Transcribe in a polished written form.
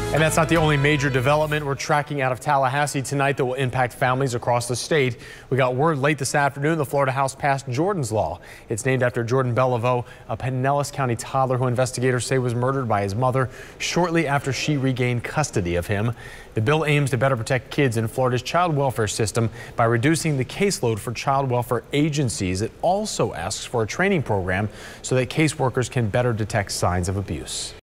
And that's not the only major development we're tracking out of Tallahassee tonight that will impact families across the state. We got word late this afternoon the Florida House passed Jordan's Law. It's named after Jordan Beliveau, a Pinellas County toddler who investigators say was murdered by his mother shortly after she regained custody of him. The bill aims to better protect kids in Florida's child welfare system by reducing the caseload for child welfare agencies. It also asks for a training program so that caseworkers can better detect signs of abuse.